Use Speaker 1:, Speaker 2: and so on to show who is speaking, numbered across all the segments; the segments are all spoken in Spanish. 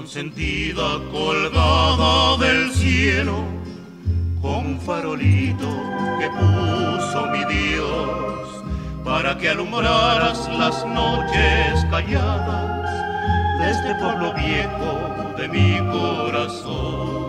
Speaker 1: consentida colgada del cielo, con farolito que puso mi Dios para que alumbraras las noches calladas de este pueblo viejo de mi corazón.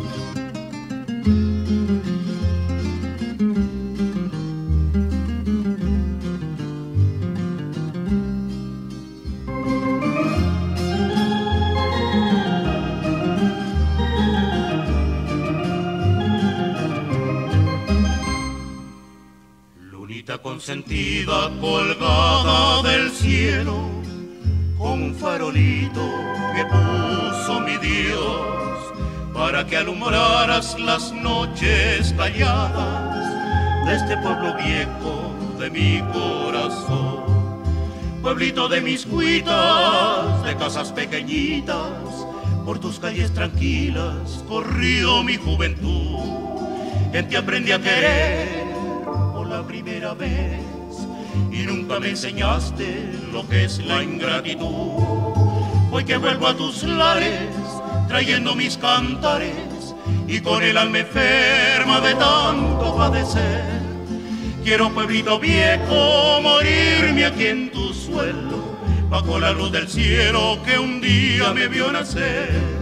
Speaker 1: Consentida colgada del cielo, con farolito que puso mi Dios para que alumbraras las noches calladas de este pueblo viejo de mi corazón. Pueblito de mis cuitas, de casas pequeñitas, por tus calles tranquilas corrió mi juventud. En ti aprendí a querer la primera vez y nunca me enseñaste lo que es la ingratitud. Hoy que vuelvo a tus lares trayendo mis cantares y con el alma enferma de tanto padecer, quiero pueblito viejo morirme aquí en tu suelo, bajo la luz del cielo que un día me vio nacer.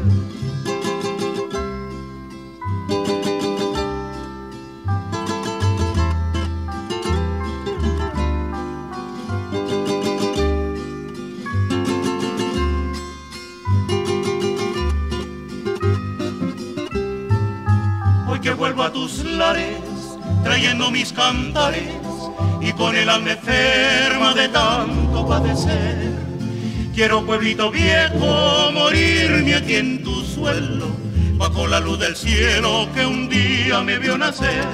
Speaker 1: Vuelvo a tus lares trayendo mis cantares y con el alma enferma de tanto padecer, quiero pueblito viejo morirme aquí en tu suelo, bajo la luz del cielo que un día me vio nacer.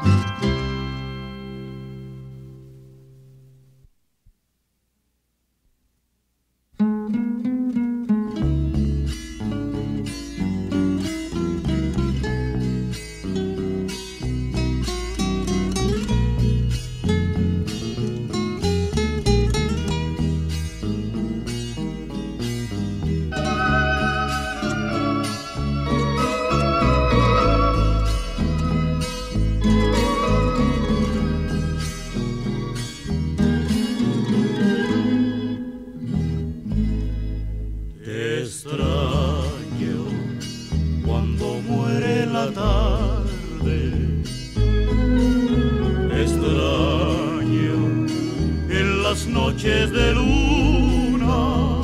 Speaker 1: Noches de luna,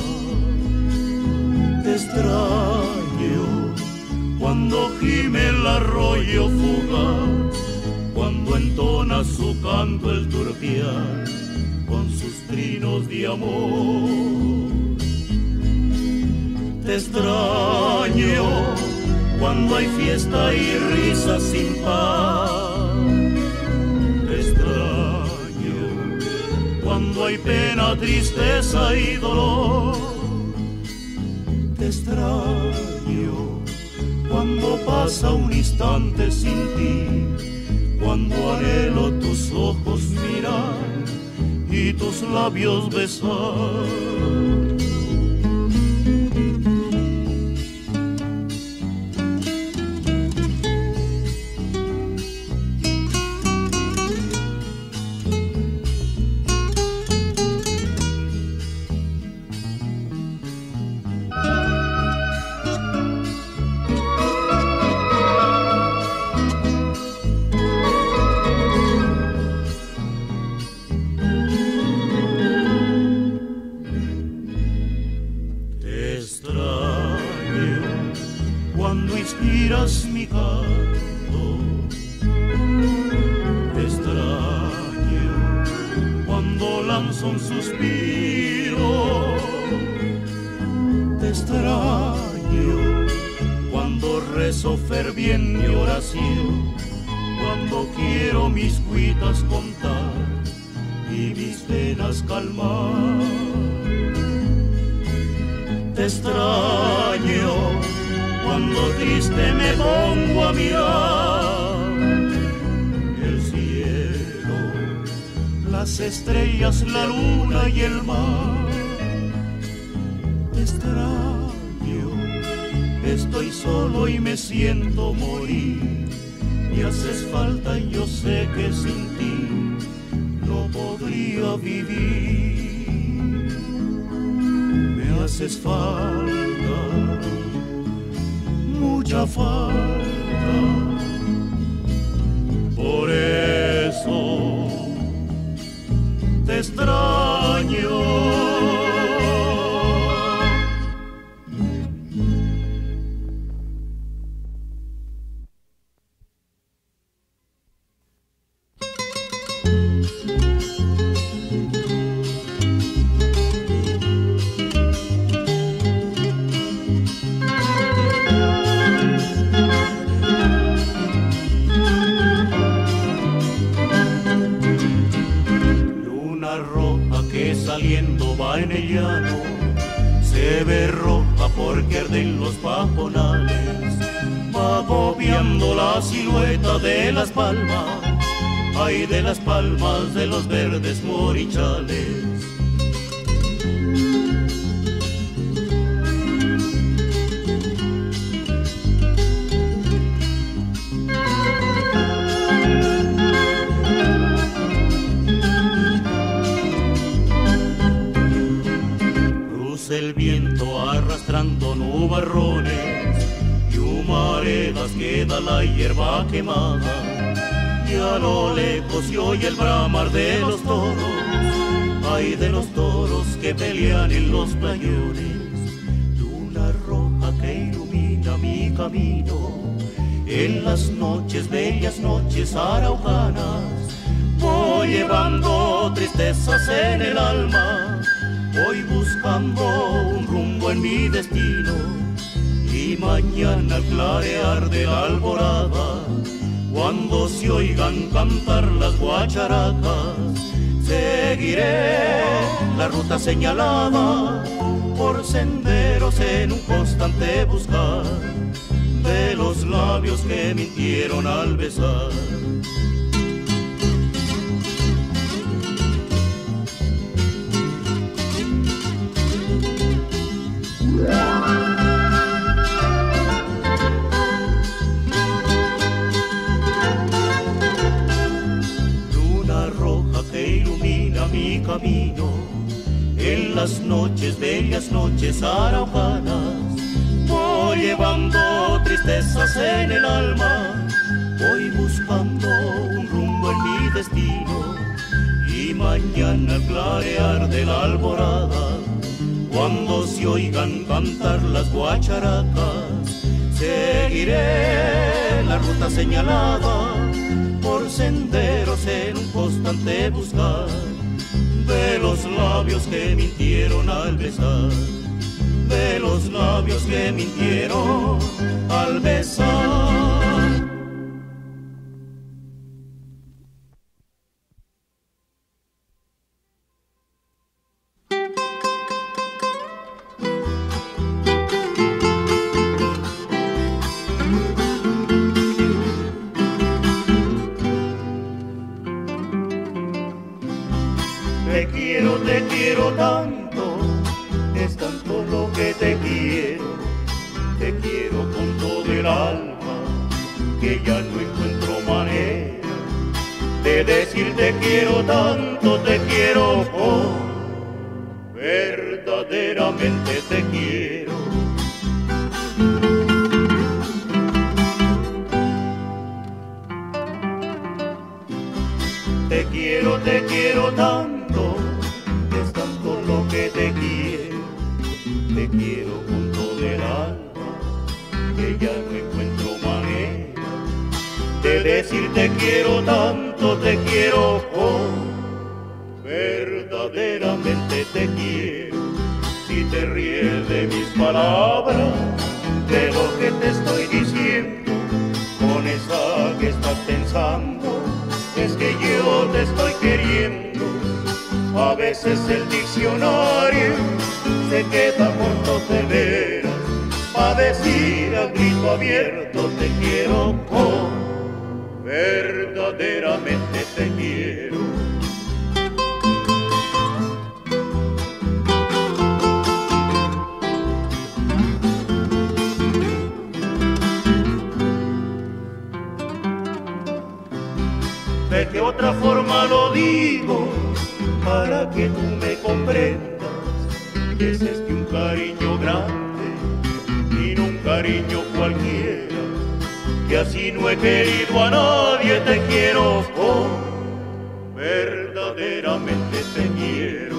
Speaker 1: te extraño cuando gime el arroyo fugaz, cuando entona su canto el turpial con sus trinos de amor. Te extraño cuando hay fiesta y risa sin paz. Cuando hay pena, tristeza y dolor, te extraño. Cuando pasa un instante sin ti, cuando anhelo tus ojos mirar y tus labios besar. Mi canto, te extraño cuando lanzo un suspiro, te extraño cuando rezo ferviente oración, cuando quiero mis cuitas contar y mis penas calmar. Te extraño cuando triste me pongo a mirar el cielo, las estrellas, la luna y el mar. Te extraño estoy solo y me siento morir. Me haces falta y yo sé que sin ti no podría vivir. Me haces falta, mucha falta. Por eso te extraño. Saliendo va en el llano, se ve roja porque arden los pajonales, va agobiando la silueta de las palmas, ay de las palmas de los verdes morichales. El viento arrastrando nubarrones y humaredas queda la hierba quemada, y a lo lejos se oye el bramar de los toros, ay de los toros que pelean en los playones. Luna roja que ilumina mi camino en las noches, bellas noches araucanas, voy llevando tristezas en el alma. Voy buscando un rumbo en mi destino, y mañana al clarear de la alborada, cuando se oigan cantar las guacharacas, seguiré la ruta señalada por senderos en un constante buscar de los labios que mintieron al besar. Luna roja que ilumina mi camino en las noches, bellas noches araucanas, voy llevando tristezas en el alma, voy buscando un rumbo en mi destino, y mañana al clarear de la alborada, cuando se oigan cantar las guacharacas, seguiré la ruta señalada por senderos en un constante buscar de los labios que mintieron al besar, de los labios que mintieron al besar. Te quiero tanto, es tanto lo que te quiero con todo el alma, que ya no encuentro manera de decir te quiero tanto, te quiero, oh, verdaderamente te quiero. Te quiero tanto, es tanto lo que te quiero con todo el alma, que ya no encuentro manera de decir te quiero tanto, te quiero, oh, verdaderamente te quiero. Si te ríes de mis palabras, de lo que te estoy diciendo, con esa que estás pensando, es que yo te estoy queriendo. A veces el diccionario se queda corto de veras, pa' decir a grito abierto te quiero, oh, verdaderamente te quiero. ¿De qué otra forma lo digo para que tú me comprendas? Que es un cariño grande y no un cariño cualquiera, que así no he querido a nadie, te quiero como verdaderamente te quiero.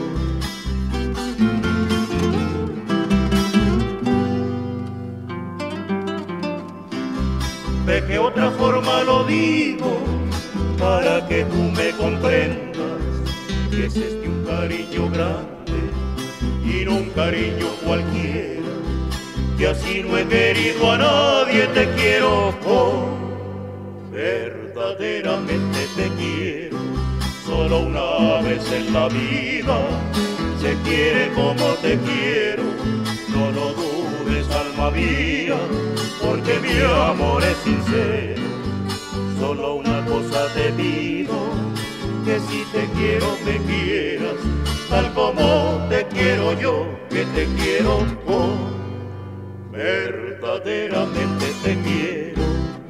Speaker 1: ¿De qué otra forma lo digo para que tú me comprendas? Que es un cariño grande y no un cariño cualquiera, que así no he querido a nadie, te quiero como verdaderamente te quiero. Solo una vez en la vida se quiere como te quiero. No lo dudes, alma mía, porque mi amor es sincero. Solo una cosa te pido, que si te quiero me quieras, tal como te quiero yo, que te quiero como verdaderamente te quiero.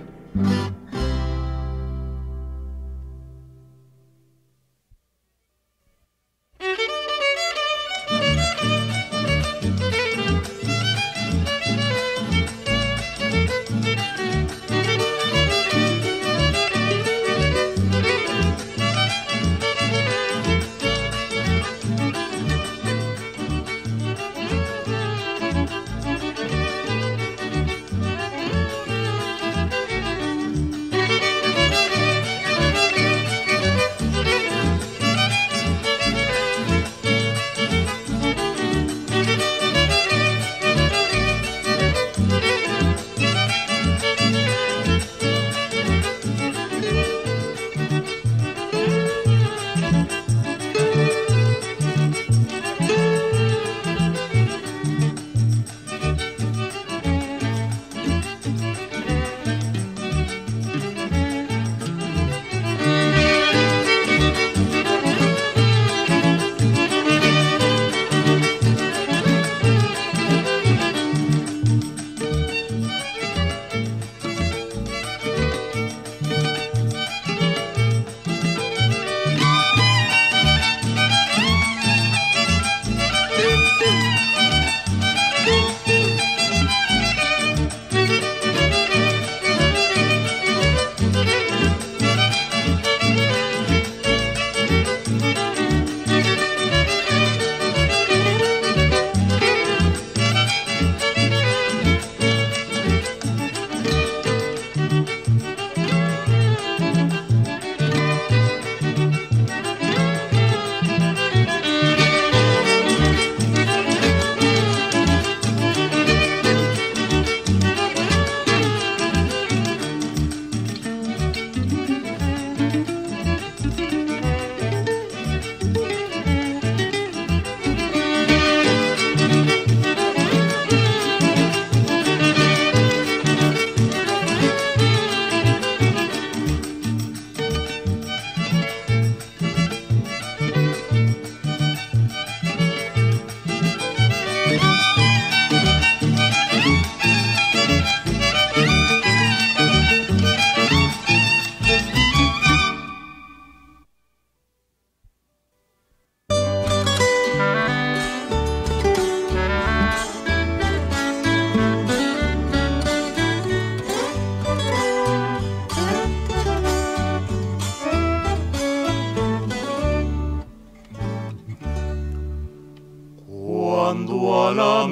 Speaker 1: Cuando a la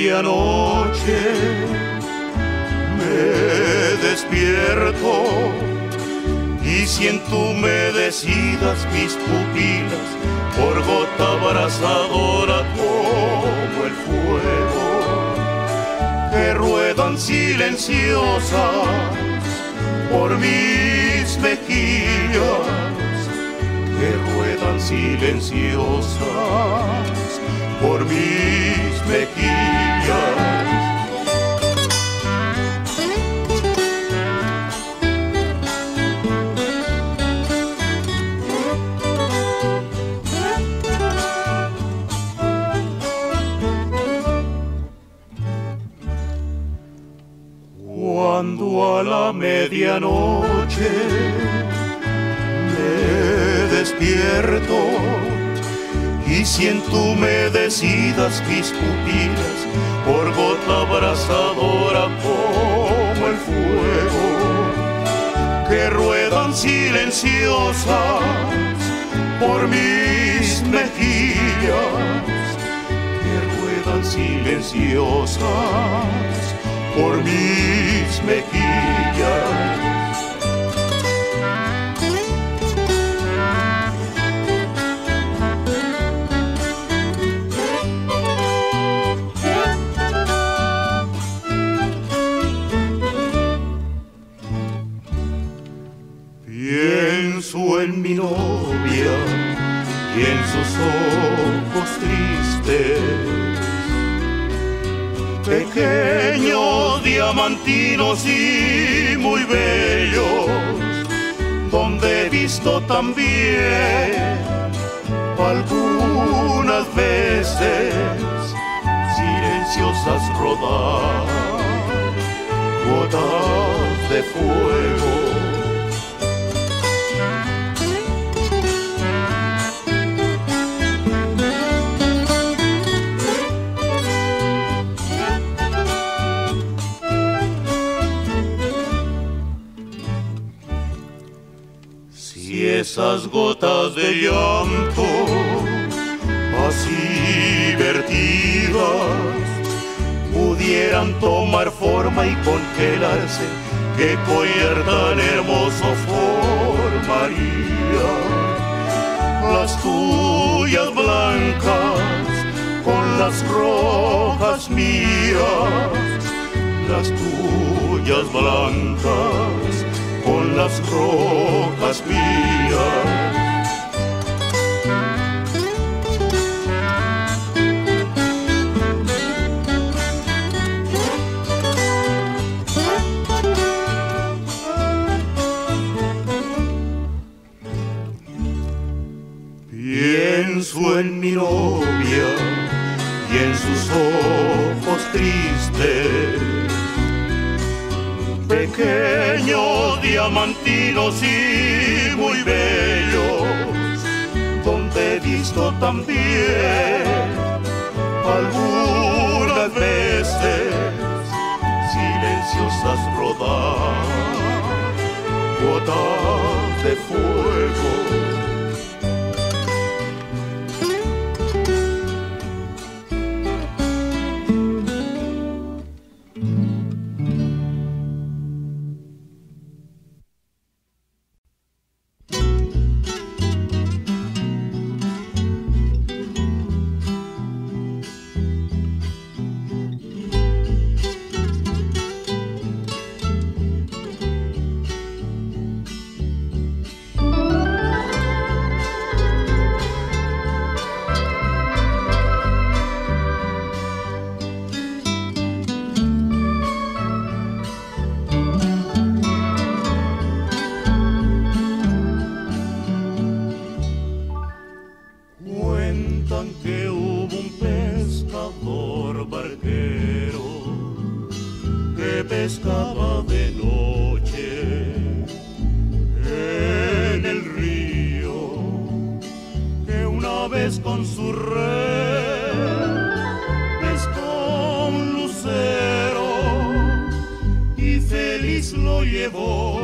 Speaker 1: medianoche me despierto y si en tú me decidas mis pupilas por gota abrasadora como el fuego que ruedan silenciosas por mis mejillas, que ruedan silenciosas por mis mejillas. Cuando a la medianoche me despierto y si en tú me decidas mis pupilas por gota abrasadora como el fuego que ruedan silenciosas por mis mejillas, que ruedan silenciosas por mis mejillas. Pienso en mi novia y en sus ojos tristes, pequeños, diamantinos y muy bellos, donde he visto también algunas veces silenciosas rodar gotas de fuego. Si esas gotas de llanto así vertidas pudieran tomar forma y congelarse, qué collar tan hermoso formaría. Las tuyas blancas con las rojas mías, las tuyas blancas con las rojas mías. Pienso en mi novia y en sus ojos tristes, pequeños, diamantinos y muy bellos, donde he visto también algunas veces silenciosas rodar gotas de fuego. Que hubo un pescador barquero que pescaba de noche en el río, que una vez con su red pescó un lucero y feliz lo llevó,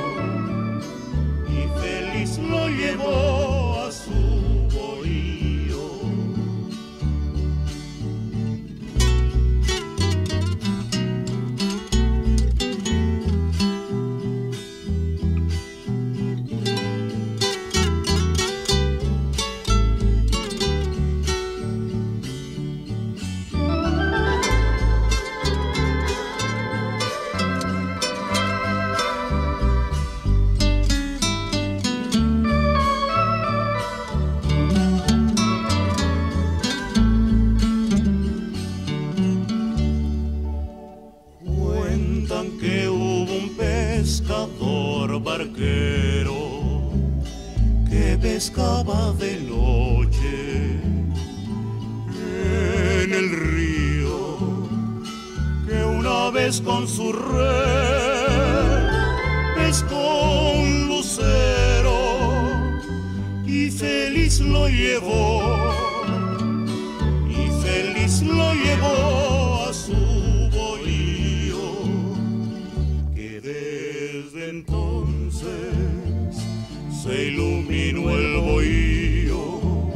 Speaker 1: y feliz lo llevó a su bohío. Que hubo un pescador barquero que pescaba de noche en el río, que una vez con su red pescó un lucero y feliz lo llevó, y feliz lo llevó a su bohío, que desde entonces se iluminó el bohío,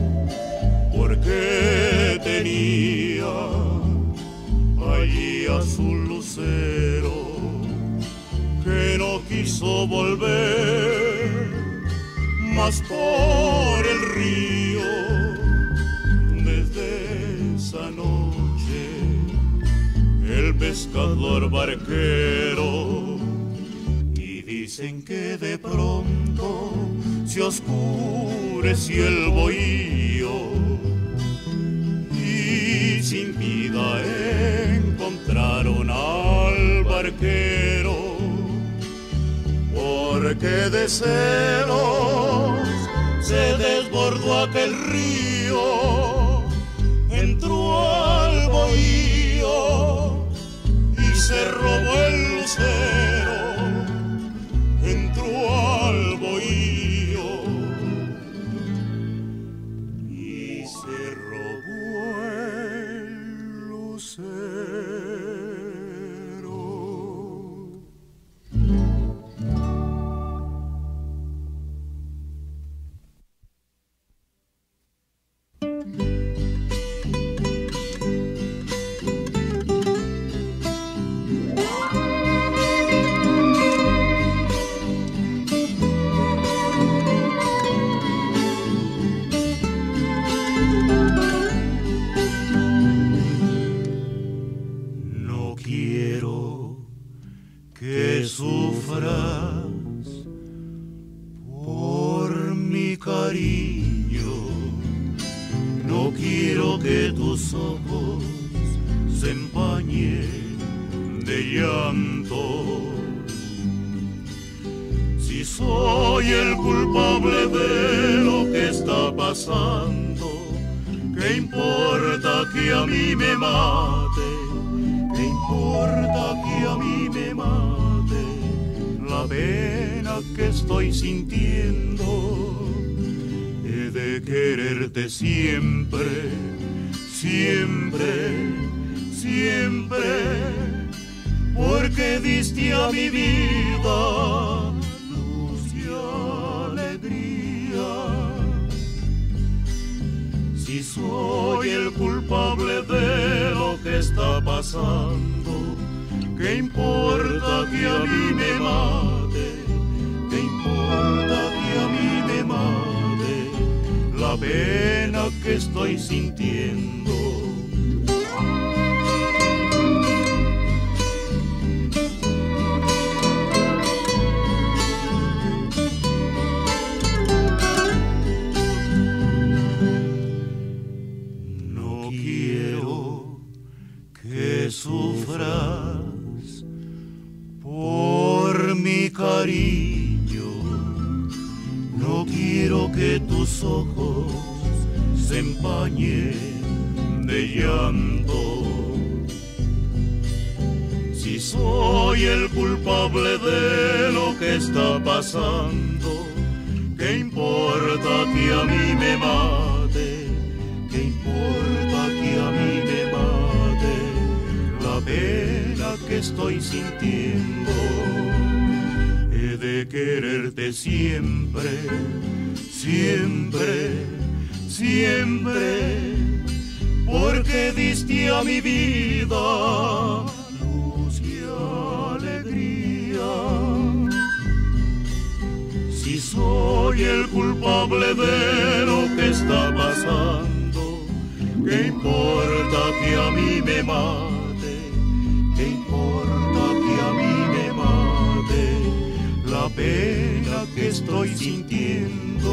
Speaker 1: porque tenía allí a su lucero, que no quiso volver más por el río. Desde esa noche el pescador barquero, y dicen que de pronto se oscureció el bohío, y sin vida encontraron al barquero, porque de celos se desbordó aquel río, entró al bohío y se robó el lucero, entró al bohío y se robó el lucero. Por mi cariño, no quiero que tus ojos se empañen de llanto. Si soy el culpable de lo que está pasando, ¿qué importa que a mí me mate? ¿Qué importa que a mí me mate? La pena que estoy sintiendo, he de quererte siempre, siempre, siempre, porque diste a mi vida luz y alegría. Si soy el culpable de lo que está pasando, ¿qué importa que a mí me mate? ¿Qué importa que a mí me mate? La pena que estoy sintiendo. No quiero que sufras por mi cariño, no quiero que tus ojos se empañen de llanto. Si soy el culpable de lo que está pasando, ¿qué importa que a mí me mate? ¿Qué importa que a mí me mate? La pena que estoy sintiendo, he de quererte siempre, siempre, siempre, porque diste a mi vida luz y alegría. Si soy el culpable de lo que está pasando, ¿qué importa que a mí me mate? ¿Qué importa que a mí me mate? La pena que estoy sintiendo.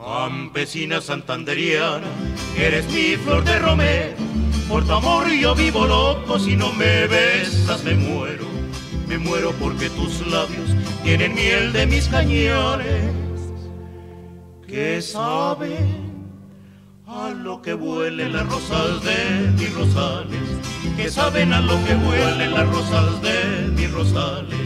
Speaker 1: Campesina santanderiana, eres mi flor de romero. Por tu amor yo vivo loco, si no me besas me muero. Me muero porque tus labios tienen miel de mis cañones, que saben a lo que huelen las rosas de mis rosales, que saben a lo que huelen las rosas de mis rosales.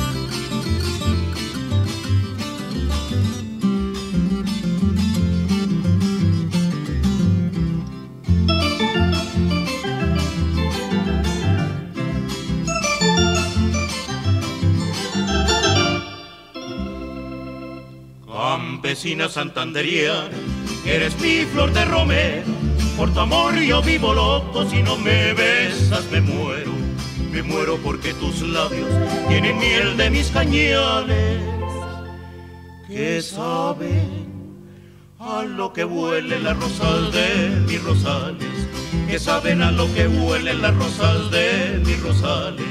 Speaker 1: Campesina santanderiana, eres mi flor de romero. Por tu amor yo vivo loco, si no me besas me muero. Me muero porque tus labios tienen miel de mis cañales, que saben a lo que huelen las rosas de mis rosales, que saben a lo que huelen las rosas de mis rosales.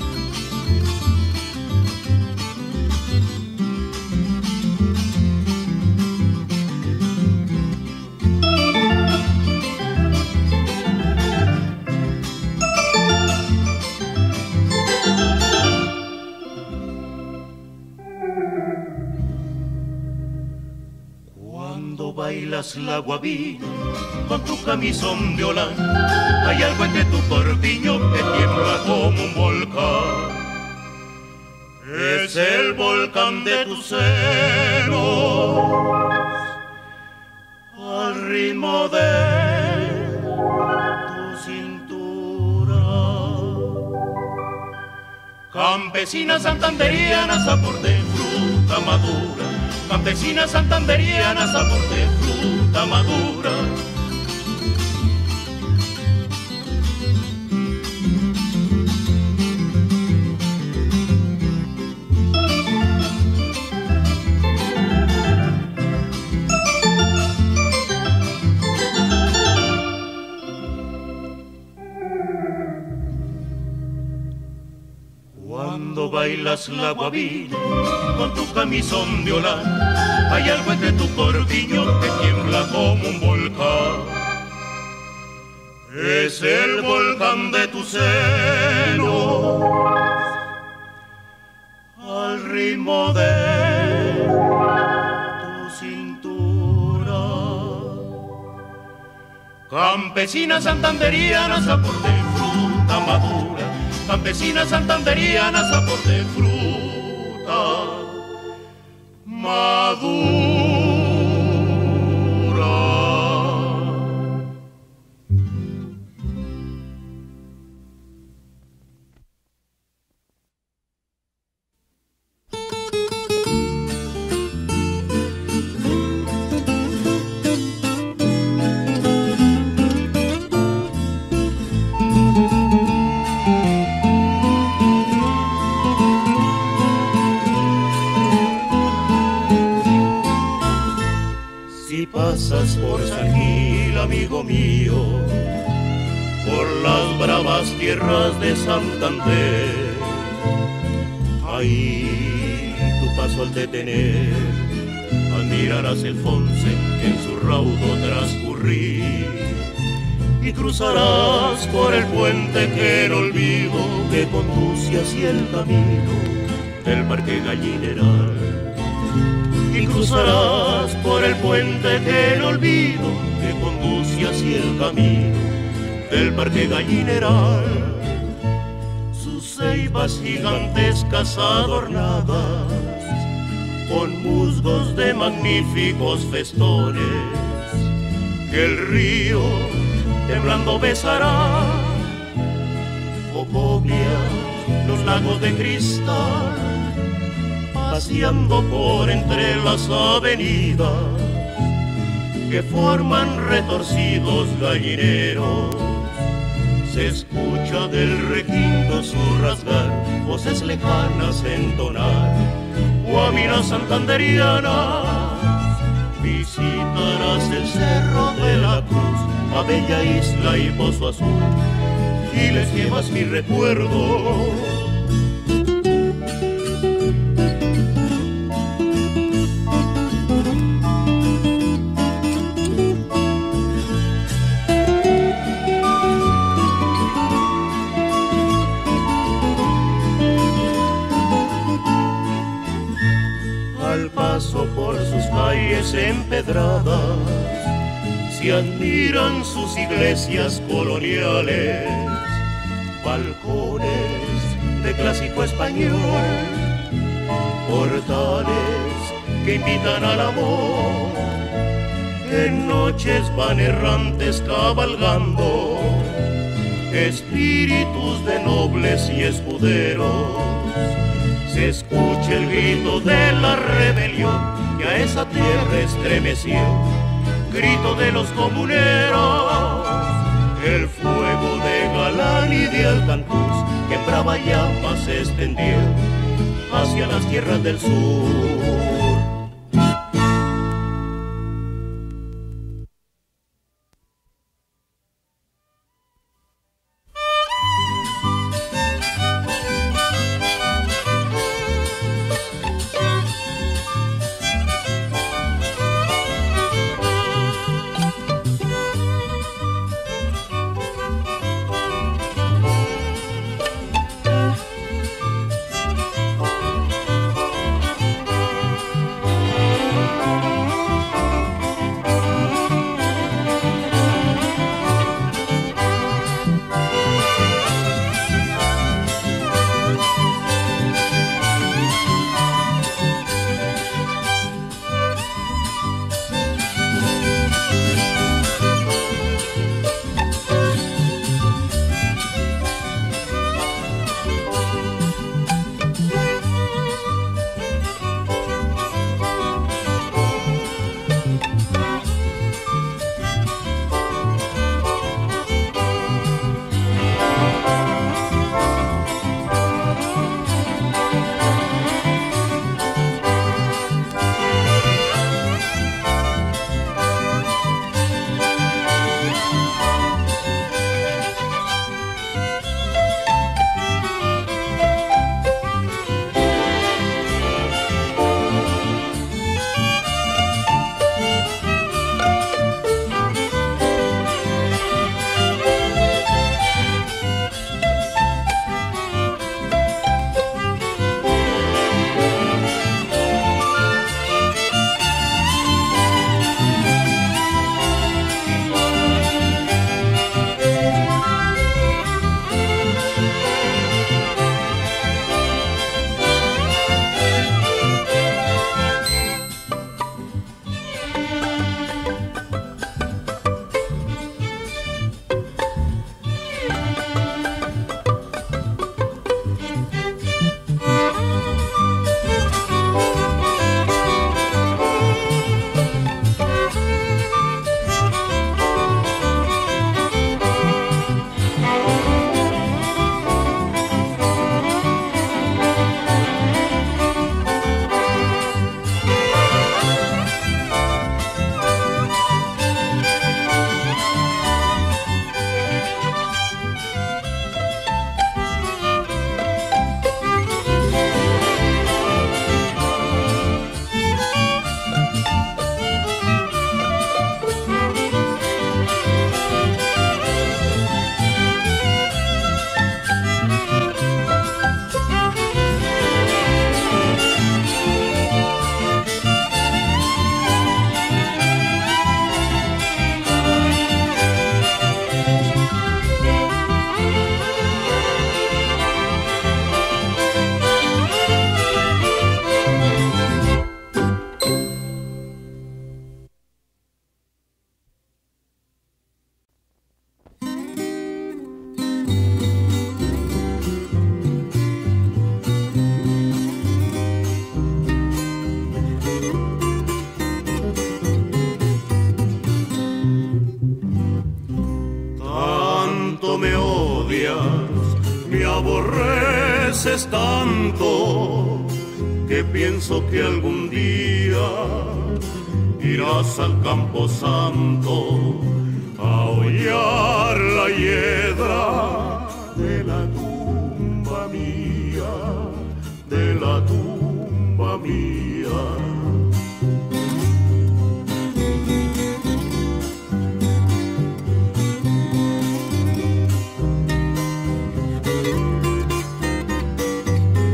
Speaker 1: Bailas la guabina con tu camisón de holán, hay algo entre tu corpiño que tiembla como un volcán. Es el volcán de tus senos al ritmo de tu cintura. Campesina santanderiana, sabor de fruta madura. Campesina santanderiana, sabor de fruta madura. Cuando bailas la guabina con tu camisón de holán, hay algo entre tu corpiño que tiembla como un volcán. Es el volcán de tu seno al ritmo de tu cintura. Campesina santanderiana, sabor de fruta madura. Campesina santanderiana, sabor de fruta madura. Pasas por San Gil, amigo mío, por las bravas tierras de Santander. Ahí tu paso al detener, admirarás el Fonse en su raudo transcurrir, y cruzarás por el puente que el olvido que conduce hacia el camino del Parque Gallineral. Y cruzarás por el puente que el olvido que conduce hacia el camino del Parque Gallineral. Sus ceibas gigantescas adornadas con musgos de magníficos festones, que el río temblando besará. Ocobia, los lagos de cristal, paseando por entre las avenidas que forman retorcidos gallineros. Se escucha del requinto su rasgar, voces lejanas entonar, guabinas santanderianas. Visitarás el Cerro de la Cruz, a Bella Isla y Pozo Azul, y les llevas mi recuerdo. empedradas se admiran sus iglesias coloniales, balcones de clásico español, portales que invitan al amor. En noches van errantes cabalgando espíritus de nobles y escuderos. Se escucha el grito de la rebelión que a esa tierra estremeció, grito de los comuneros. El fuego de Galán y de Alcancús que en brava llama se extendió hacia las tierras del sur.
Speaker 2: me aborreces tanto que pienso que algún día irás al campo santo a hollar la hiedra de la tumba mía, de la tumba mía.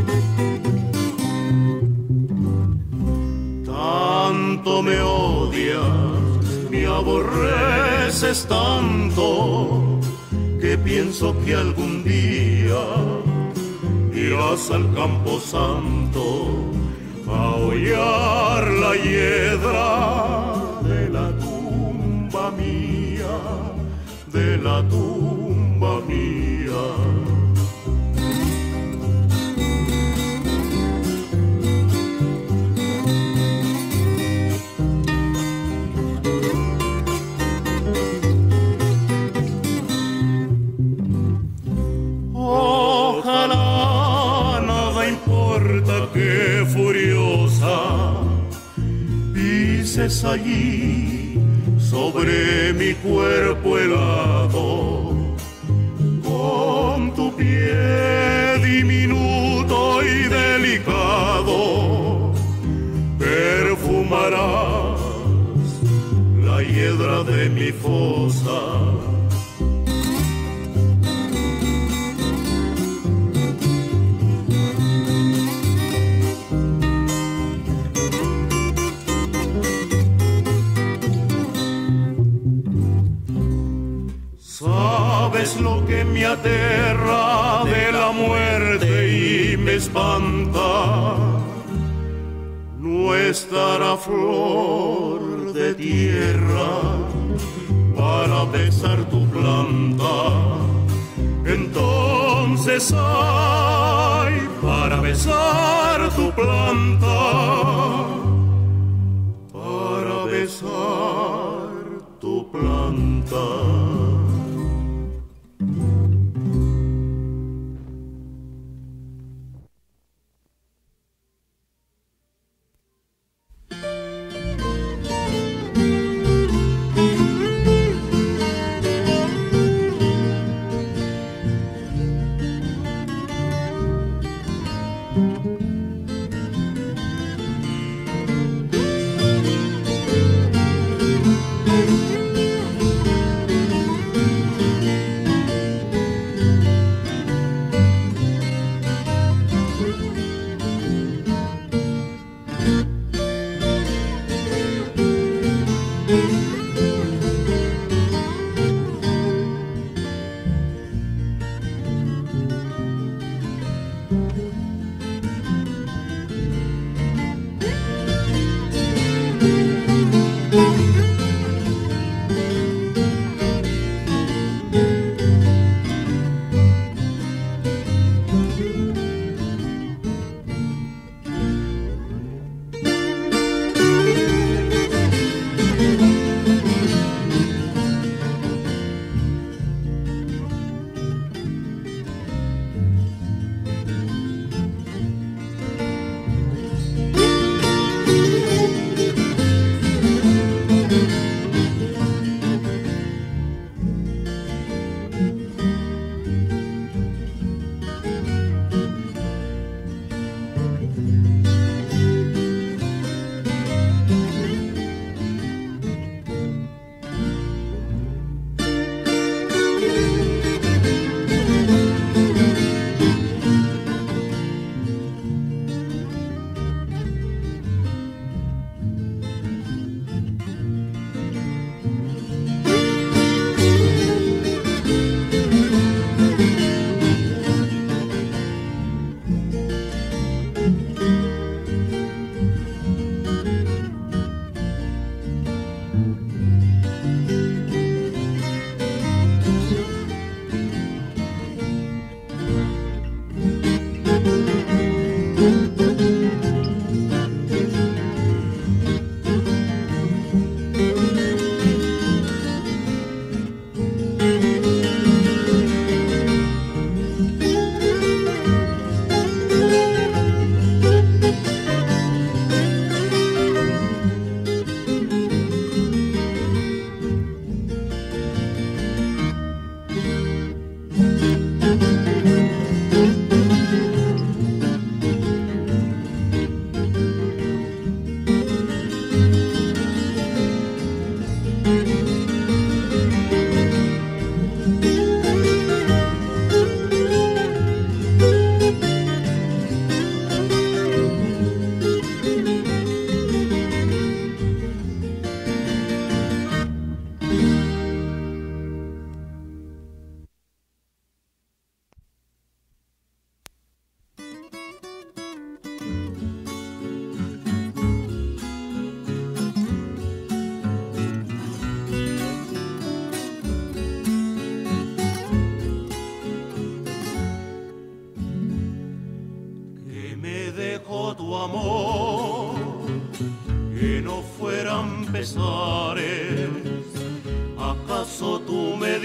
Speaker 2: Tanto me odias, me aborreces tanto que pienso que algún día irás al Camposanto a hollar la hiedra de la tumba mía, de la tumba mía. Ojalá nada importa que furiosa pises allí sobre mi cuerpo helado, con tu pie diminuto y delicado perfumarás la hiedra de mi fosa. ¿Sabes lo que me aterra de la muerte y me espanta? No estar a flor de tierra para besar tu planta. Entonces, ay, para besar tu planta, para besar tu planta.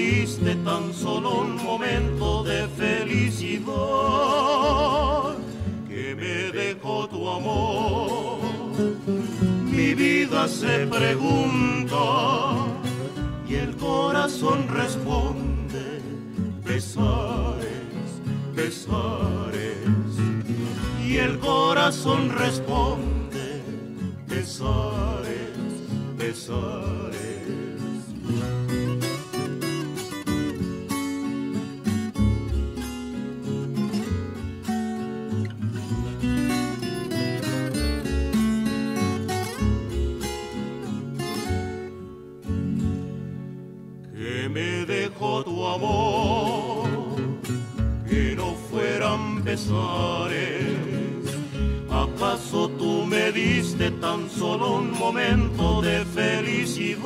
Speaker 1: diste tan solo un momento de felicidad, que me dejó tu amor. Mi vida se pregunta y el corazón responde: besares, besares. Y el corazón responde: besares, besares. Que me dejó tu amor, que no fueran besares. ¿Acaso tú me diste tan solo un momento de felicidad?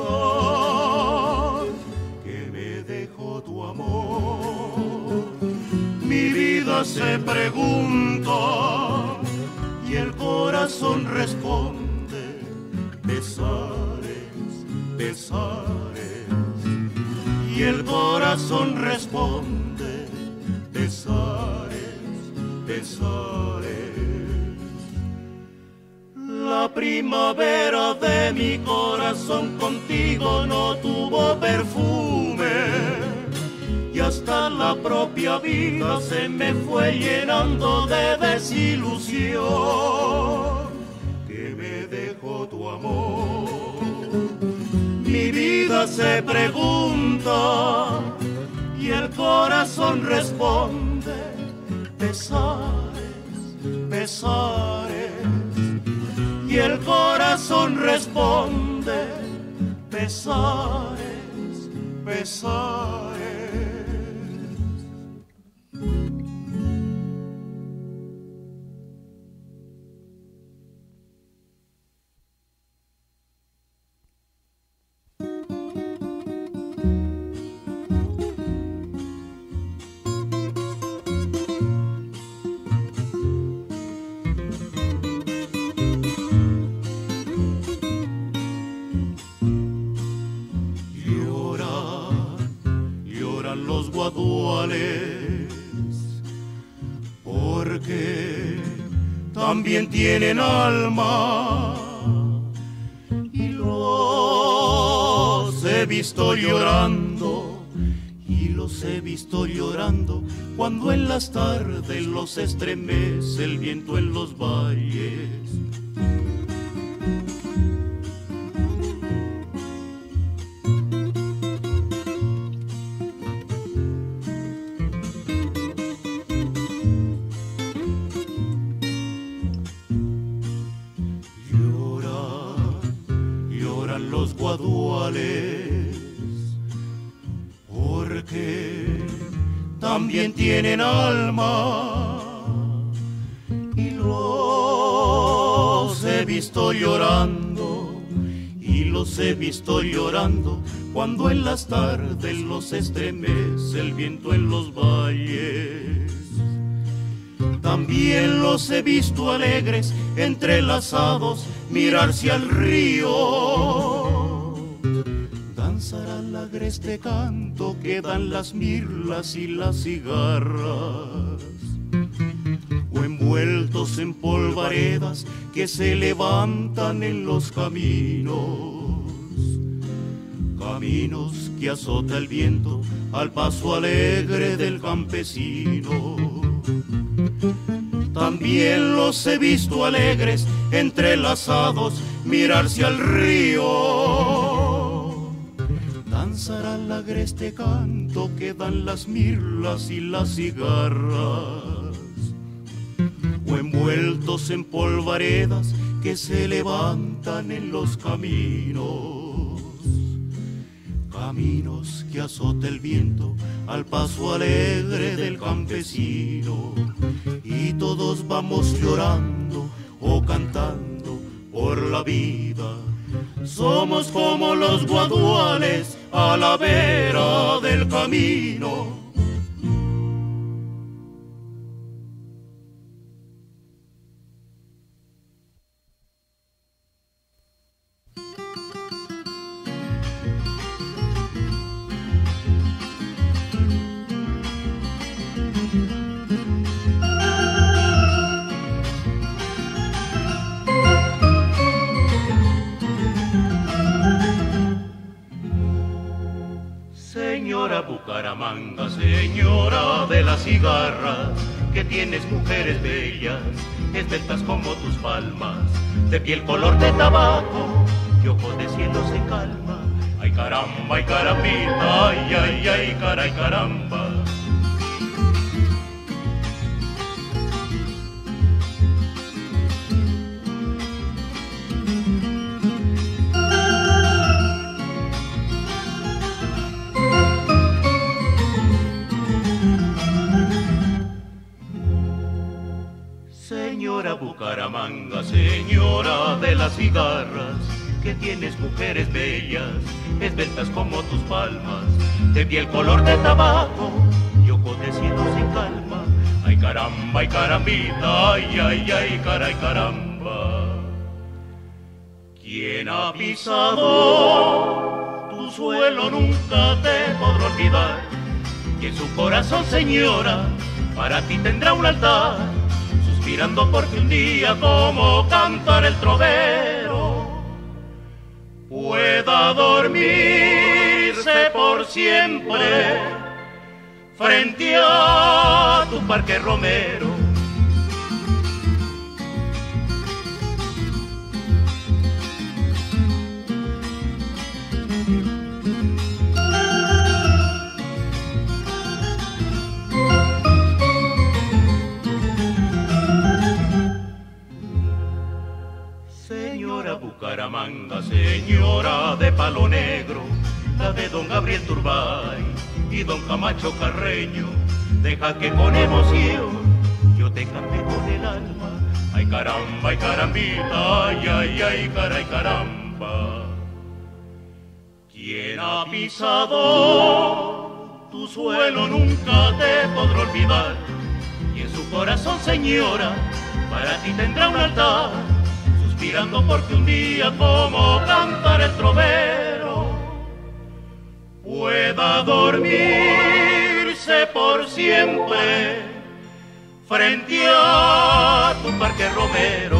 Speaker 1: Que me dejó tu amor. Mi vida se pregunta y el corazón responde: besares, besares. Y el corazón responde: besares, besares. La primavera de mi corazón contigo no tuvo perfume, y hasta la propia vida se me fue llenando de desilusión. Que me dejó tu amor. Mi vida se pregunta y el corazón responde: besares, besares. Y el corazón responde: besares, besares. Los guaduales, porque también tienen alma, y los he visto llorando, y los he visto llorando, cuando en las tardes los estremece el viento en los valles. Los guaduales, porque también tienen alma, y los he visto llorando, y los he visto llorando, cuando en las tardes los estremece el viento en los valles. También los he visto alegres, entrelazados, mirarse al río, danzar al agreste canto que dan las mirlas y las cigarras, o envueltos en polvaredas que se levantan en los caminos, caminos que azota el viento al paso alegre del campesino. También los he visto alegres, entrelazados, mirarse al río, danzar al agreste canto que dan las mirlas y las cigarras, o envueltos en polvaredas que se levantan en los caminos, caminos que azota el viento al paso alegre del campesino. Y todos vamos llorando o cantando por la vida. Somos como los guaduales a la vera del camino. Señora Bucaramanga, señora de las cigarras, que tienes mujeres bellas, esbeltas como tus palmas, de piel color de tabaco y ojos de cielo se calma. Ay caramba, ay carambita, ay, ay, ay, caray, caramba. Señora Bucaramanga, señora de las cigarras, que tienes mujeres bellas, esbeltas como tus palmas, de piel color de tabaco y ojos de cielo sin calma. Ay caramba, ay carambita, ay, ay, ay, caray, caramba. Quien ha pisado tu suelo nunca te podrá olvidar, y en su corazón, señora, para ti tendrá un altar, suspirando porque un día, como cantar el trovero, pueda dormirse por siempre frente a tu parque romero. Señora Bucaramanga, señora de palo negro, la de don Gabriel Turbay y don Camacho Carreño, deja que con emoción yo te cante con el alma. Ay caramba, ay carambita, ay, ay, ay, caray, caramba. Quien ha pisado tu suelo nunca te podrá olvidar, y en su corazón, señora, para ti tendrá un altar, suspirando porque un día, como cantar el trovero, pueda dormirse por siempre frente a tu parque romero.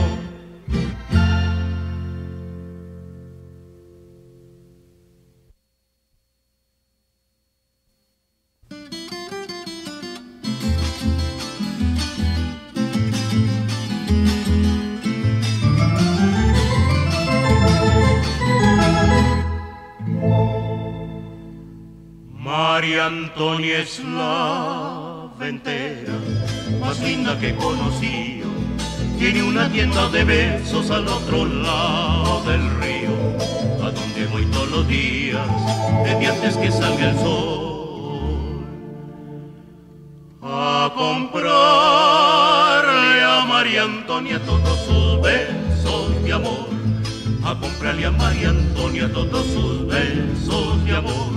Speaker 1: María Antonia es la ventera más linda que he conocido, tiene una tienda de besos al otro lado del río, a donde voy todos los días desde antes que salga el sol, a comprarle a María Antonia todos sus besos de amor, a comprarle a María Antonia todos sus besos de amor.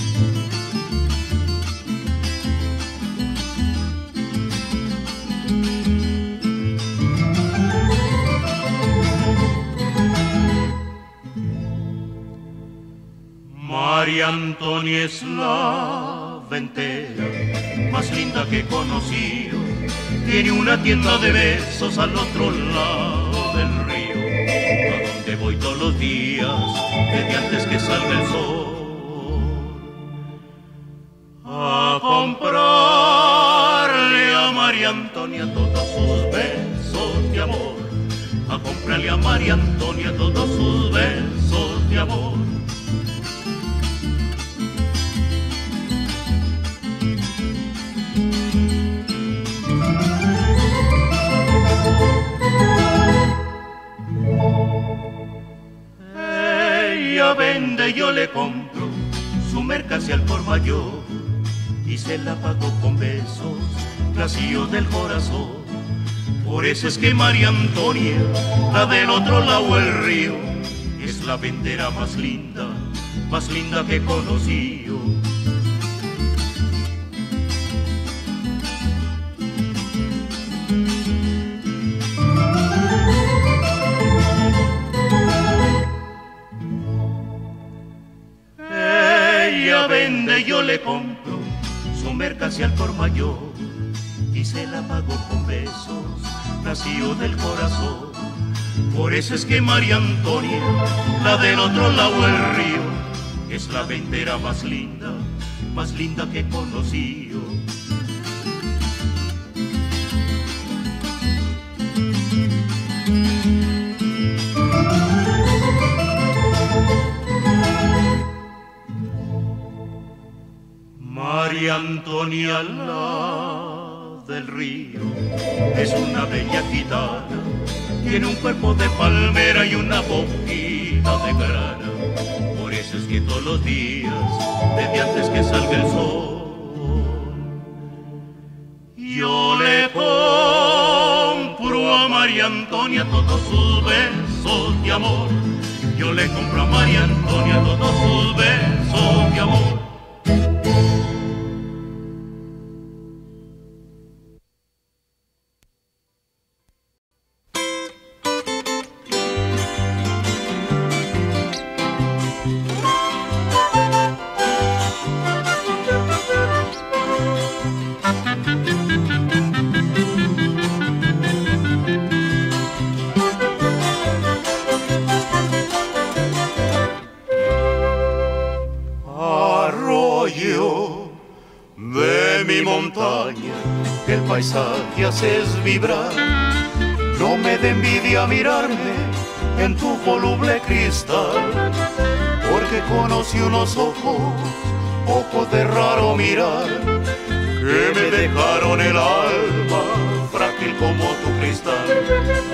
Speaker 1: María Antonia es la ventera más linda que he conocido, tiene una tienda de besos al otro lado del río, a donde voy todos los días desde antes que salga el sol, a comprarle a María Antonia todos sus besos de amor, a comprarle a María Antonia todos sus besos de amor. Ella vende, yo le compro su mercancía al por mayor y se la pago con besos vacíos del corazón. Por eso es que María Antonia, la del otro lado del río, es la vendera más linda que he conocido. Vende, yo le compro su mercancía al por mayor y se la pago con besos vacíos del corazón. Por eso es que María Antonia, la del otro lado del río, es es la ventera más linda que he conocido. María Antonia la del Río es una bella gitana, tiene un cuerpo de palmera y una boquita de grana. Por eso es que todos los días, desde antes que salga el sol, yo le compro a María Antonia todos sus besos de amor. Yo le compro a María Antonia todos sus besos de amor.
Speaker 2: Que el paisaje haces vibrar, no me dé envidia mirarme en tu voluble cristal, porque conocí unos ojos de raro mirar, que me dejaron el alma frágil como tu cristal.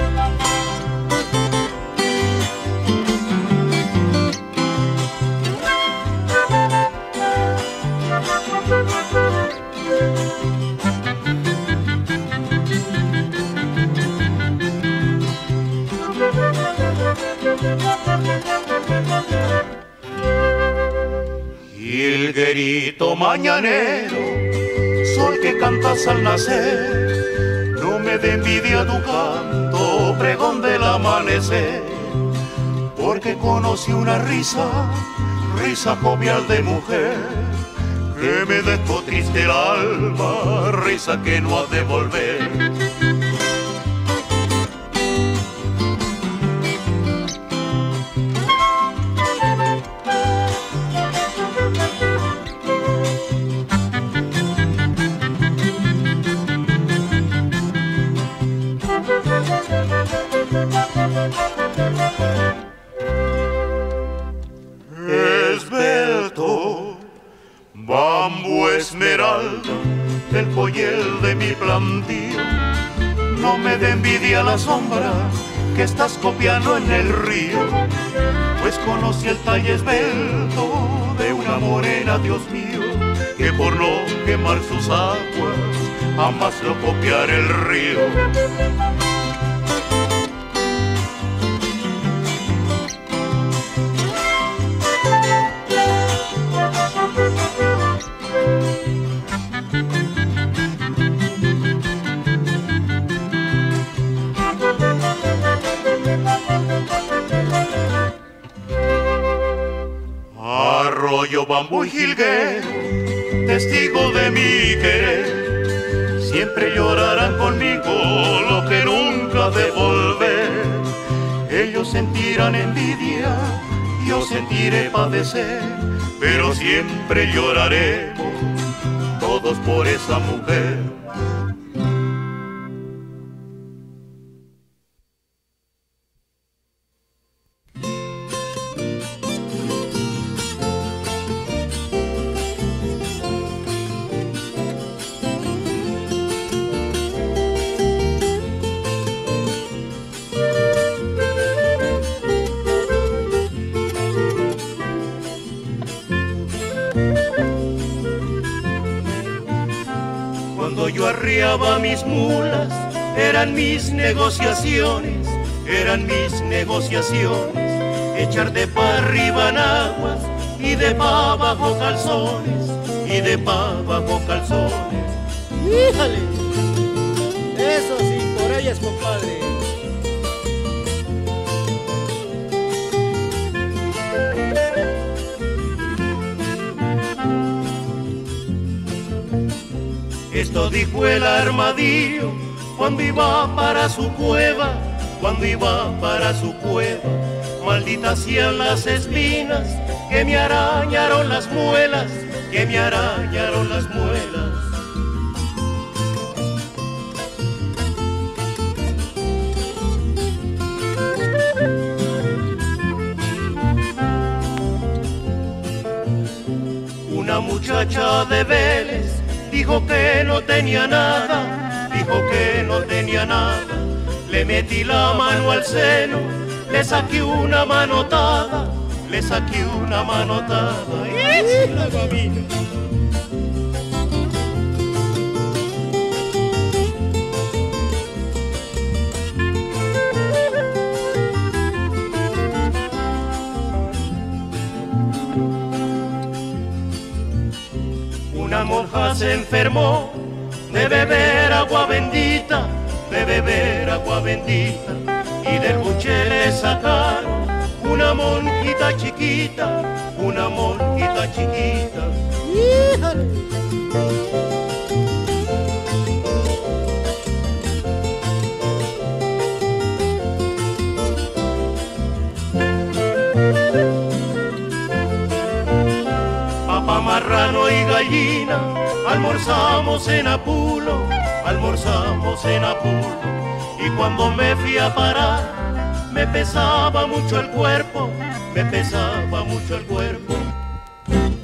Speaker 2: Jilguerito mañanero, sol que cantas al nacer, no me dé envidia tu canto, pregón del amanecer, porque conocí una risa jovial de mujer, que me dejó triste el alma, risa que no ha de volver. Esbelto, bambú esmeralda, el pollel de mi plantío, no me dé envidia la sombra que estás copiando en el río, pues conocí el talle esbelto de una morena, Dios mío, que por no quemar sus aguas jamás lo copiará el río. Arroyo, bambú y jilguero, testigo de mi querer, siempre llorarán conmigo lo que nunca devolver. Ellos sentirán envidia, yo sentiré padecer, pero siempre lloraremos todos por esa mujer. Cuando yo arriaba mis mulas, eran mis negociaciones, echar de pa' arriba en aguas y de pa' abajo calzones,
Speaker 3: ¡Híjale! Eso sí, por ellas, compadre.
Speaker 2: Esto dijo el armadillo cuando iba para su cueva, malditas sean las espinas
Speaker 1: que me arañaron las muelas, que me arañaron las muelas. Una muchacha de Vélez dijo que no tenía nada, dijo que no tenía nada. Le metí la mano al seno, le saqué una manotada, le saqué una manotada. ¡Y la babina! Una monja se enfermó de beber agua bendita, de beber agua bendita, y del buche le sacaron una monjita chiquita, una monjita chiquita. ¡Híjole! Papá marrano y gallina, almorzamos en Apulo, almorzamos en Apulo. Y cuando me fui a parar, me pesaba mucho el cuerpo, me pesaba mucho el cuerpo.